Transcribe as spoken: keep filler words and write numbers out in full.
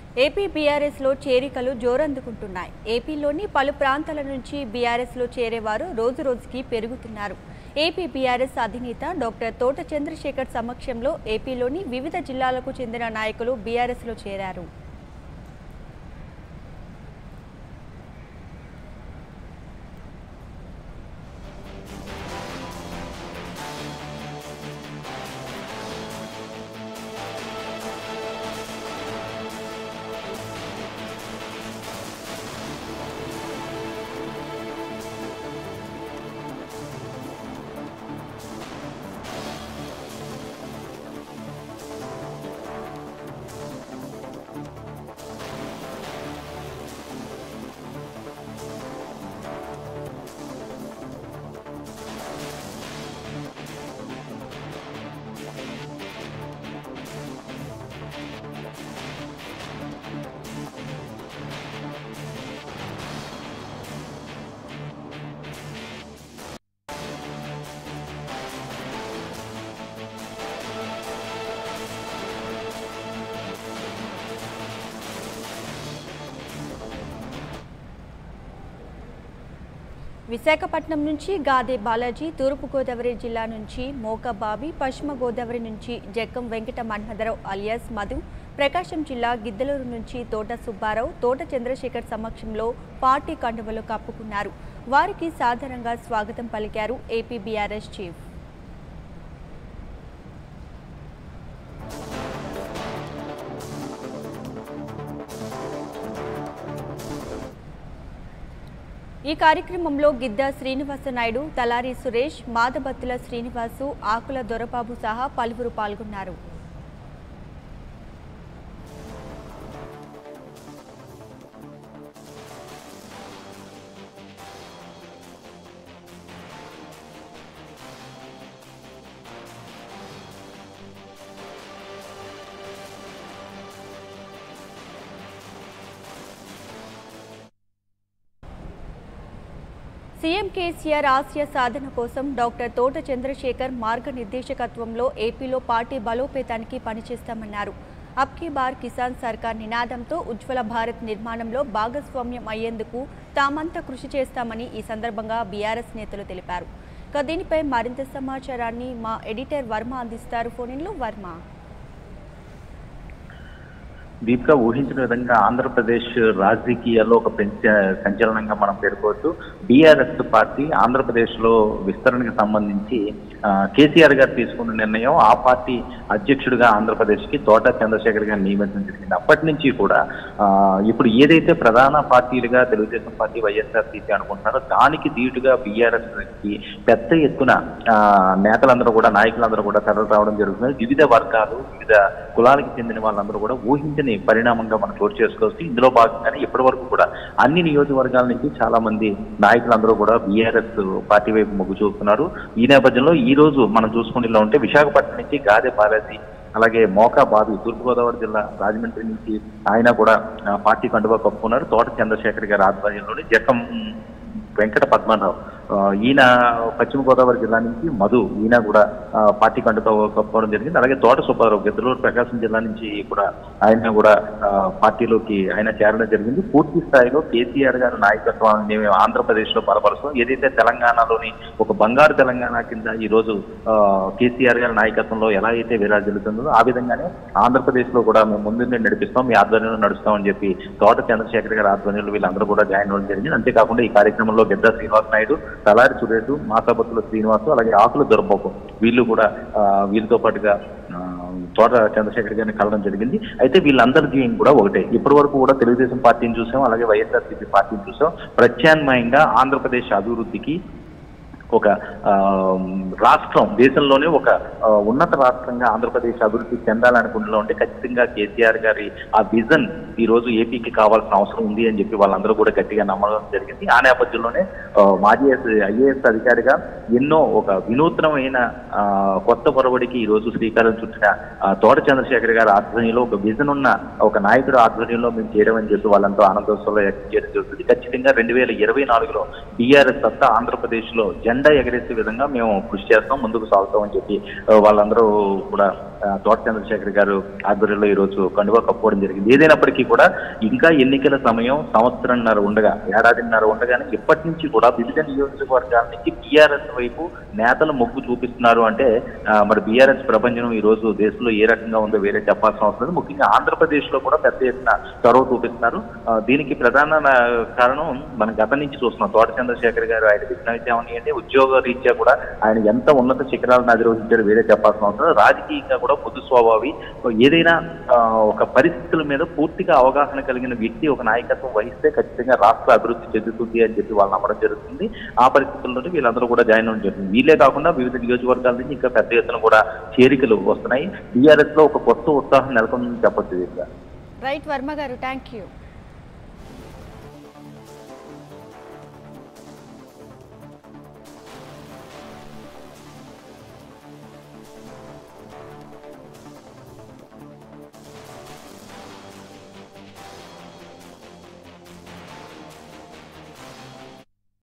AP బీఆర్ఎస్లో చేరికలు జోరందుకుంటున్నాయి. ఏపీలోని పలు ప్రాంతాల నుంచి బీఆర్ఎస్లో చేరేవారు రోజు రోజుకి పెరుగుతున్నారు. ఏపీ బీఆర్ఎస్ అధినేత డాక్టర్ తోట చంద్రశేఖర్ సమక్షంలో ఏపీలోని వివిధ జిల్లాలకు చెందిన నాయకులు బీఆర్ఎస్లో చేరారు. విశాఖపట్నం నుంచి గాదే బాలాజీ, తూర్పు గోదావరి జిల్లా నుంచి మోకా బాబీ, పశ్చిమ గోదావరి నుంచి జక్కం వెంకట మన్మథరావు అలియాస్ మధు, ప్రకాశం జిల్లా గిద్దలూరు నుంచి తోట సుబ్బారావు, తోట చంద్రశేఖర్ సమక్షంలో పార్టీ కండువలు కప్పుకున్నారు. వారికి సాధారణంగా స్వాగతం పలికారు ఏపీ బీఆర్ఎస్ చీఫ్. ఈ కార్యక్రమంలో గిద్దా శ్రీనివాస నాయుడు, తలారి సురేష్, మాదబత్తుల శ్రీనివాసు, ఆకుల దొరబాబు సహా పలువురు పాల్గొన్నారు. సీఎం కేసీఆర్ ఆశయ సాధన కోసం డాక్టర్ తోట చంద్రశేఖర్ మార్గనిర్దేశకత్వంలో ఏపీలో పార్టీ బలోపేతానికి పనిచేస్తామన్నారు. అబ్ కీ బార్ కిసాన్ సర్కార్ నినాదంతో ఉజ్వల భారత్ నిర్మాణంలో భాగస్వామ్యం అయ్యేందుకు తామంతా కృషి చేస్తామని ఈ సందర్భంగా బీఆర్ఎస్ నేతలు తెలిపారు. దీనిపై మరింత సమాచారాన్ని మా ఎడిటర్ వర్మ అందిస్తారు. ఫోన్లో వర్మ. దీపిక ఊహించిన విధంగా ఆంధ్రప్రదేశ్ రాజకీయాల్లో ఒక పెంచ సంచలనంగా మనం పేర్కోవచ్చు. బీఆర్ఎస్ పార్టీ ఆంధ్రప్రదేశ్ లో విస్తరణకు సంబంధించి కేసీఆర్ గారు తీసుకున్న నిర్ణయం, ఆ పార్టీ అధ్యక్షుడిగా ఆంధ్రప్రదేశ్ కి తోట చంద్రశేఖర్ గారిని నియమించడం జరిగింది. అప్పటి నుంచి కూడా ఇప్పుడు ఏదైతే ప్రధాన పార్టీలుగా తెలుగుదేశం పార్టీ, వైఎస్ఆర్సీపీ అనుకుంటున్నారో దానికి ధీటుగా బీఆర్ఎస్ కి పెద్ద ఎత్తున నేతలందరూ కూడా, నాయకులందరూ కూడా తరలి రావడం జరుగుతుంది. వివిధ వర్గాలు, వివిధ కులాలకు చెందిన వాళ్ళందరూ కూడా ఊహించని పరిణామంగా మనం చోటు చేసుకోవచ్చు. ఇందులో భాగంగానే ఇప్పటి వరకు కూడా అన్ని నియోజకవర్గాల నుంచి చాలా మంది నాయకులందరూ కూడా బీఆర్ఎస్ పార్టీ వైపు మొగ్గు చూపుతున్నారు. ఈ నేపథ్యంలో ఈ రోజు మనం చూసుకునేలా ఉంటే విశాఖపట్నం నుంచి గాదే బాలాజీ, అలాగే మోకా బాబీ, తూర్పుగోదావరి జిల్లా రాజమండ్రి నుంచి ఆయన కూడా పార్టీ కండువా కప్పుకున్నారు. తోట చంద్రశేఖర్ గారి ఆధ్వర్యంలోని జక్కం వెంకట పద్మనాభం, ఈయన పశ్చిమ గోదావరి జిల్లా నుంచి మధు, ఈయన కూడా పార్టీ కండుతో కప్పుకోవడం జరిగింది. అలాగే తోట సుబ్బారావు గిద్దలూరు ప్రకాశం జిల్లా నుంచి కూడా ఆయన కూడా పార్టీలోకి ఆయన చేరడం జరిగింది. పూర్తి స్థాయిలో కేసీఆర్ గారి నాయకత్వాన్ని ఆంధ్రప్రదేశ్ లో బలపరుస్తాం. ఏదైతే తెలంగాణలోని ఒక బంగారు తెలంగాణ కింద ఈ రోజు కేసీఆర్ గారి నాయకత్వంలో ఎలా అయితే విరాజిల్లుతుందో ఆ విధంగానే ఆంధ్రప్రదేశ్ లో కూడా మేము ముందుండి నడిపిస్తాం, మీ ఆధ్వర్యంలో నడుస్తామని చెప్పి తోట చంద్రశేఖర్ గారి ఆధ్వర్యంలో వీళ్ళందరూ కూడా జాయిన్ అవ్వడం జరిగింది. అంతేకాకుండా ఈ కార్యక్రమంలో గిద్దా శ్రీనివాస నాయుడు, తలారి సురేష్, మాతాబత్తుల శ్రీనివాసు, అలాగే ఆకుల దొరబాబు వీళ్ళు కూడా వీళ్ళతో పాటుగా తోట చంద్రశేఖర్ గారిని కలవడం జరిగింది. అయితే వీళ్ళందరికీ కూడా ఒకటే, ఇప్పటి వరకు కూడా తెలుగుదేశం పార్టీని చూసాం, అలాగే వైఎస్ఆర్సీపీ పార్టీని చూసాం. ప్రత్యామ్నాయంగా ఆంధ్రప్రదేశ్ అభివృద్ధికి ఒక రాష్ట్రం, దేశంలోనే ఒక ఉన్నత రాష్ట్రంగా ఆంధ్రప్రదేశ్ అభివృద్ధి చెందాలనుకుంటున్నా ఉంటే ఖచ్చితంగా కేసీఆర్ గారి ఆ విజన్ ఈ రోజు ఏపీకి కావాల్సిన అవసరం ఉంది అని చెప్పి వాళ్ళందరూ కూడా గట్టిగా నమ్మడం జరిగింది. ఆ నేపథ్యంలోనే మాజీ ఐఏఎస్ అధికారిగా ఎన్నో ఒక వినూత్నమైన కొత్త పొరబడికి ఈ రోజు శ్రీకారం చుట్టిన తోట చంద్రశేఖర్ గారి ఆధ్వర్యంలో ఒక విజన్ ఉన్న ఒక నాయకుడు ఆధ్వర్యంలో మేము చేరమని చెప్పి వాళ్ళంతా ఆనందోత్సవంలో వ్యక్తం చేయడం జరుగుతుంది. ఖచ్చితంగా రెండు వేల ఇరవై నాలుగులో బీఆర్ఎస్ సత్తా ఆంధ్రప్రదేశ్ లో జన్ జెండా ఎగరేసే విధంగా మేము కృషి చేస్తాం, ముందుకు సాగుతామని చెప్పి వాళ్ళందరూ కూడా తోట చంద్రశేఖర్ గారు ఆధ్వర్యంలో ఈ రోజు కండువా కప్పుకోవడం జరిగింది. ఏదైనప్పటికీ కూడా ఇంకా ఎన్నికల సమయం సంవత్సరంన్నర ఉండగా, ఏడాదిన్నర ఉండగానే ఇప్పటి నుంచి కూడా వివిధ నియోజకవర్గాల నుంచి బీఆర్ఎస్ వైపు నేతలు మొగ్గు చూపిస్తున్నారు. అంటే మరి బీఆర్ఎస్ ప్రపంచం ఈ రోజు దేశంలో ఏ రకంగా ఉందో వేరే చెప్పాల్సిన అవసరం లేదు. ముఖ్యంగా ఆంధ్రప్రదేశ్ లో కూడా పెద్ద ఎత్తున చొరవ చూపిస్తున్నారు. దీనికి ప్రధాన కారణం మనం గతం నుంచి చూస్తున్నాం. తోట చంద్రశేఖర్ గారు ఆయన విజ్ఞానం అంటే ఉద్యోగ రీత్యా కూడా ఆయన ఎంత ఉన్నత శిఖరాలను అధిరోహించారు వేరే చెప్పాల్సిన అవసరం. రాజకీయంగా కూడా పొద్దు స్వభావి, ఏదైనా ఒక పరిస్థితుల మీద పూర్తిగా అవగాహన కలిగిన వ్యక్తి ఒక నాయకత్వం వహిస్తే ఖచ్చితంగా రాష్ట్ర అభివృద్ధి చెందుతుంది అని చెప్పి వాళ్ళు నమ్మడం జరుగుతుంది. ఆ పరిస్థితుల్లో వీళ్ళందరూ కూడా జాయిన్ అవ్వడం జరుగుతుంది. వీళ్ళే కాకుండా వివిధ నియోజకవర్గాల నుంచి ఇంకా పెద్ద ఎత్తున కూడా చేరికలు వస్తున్నాయి. బీఆర్ఎస్ లో ఒక కొత్త ఉత్సాహం నెలకొందని చెప్పొచ్చు. రైట్ వర్మ గారు, థ్యాంక్ యూ.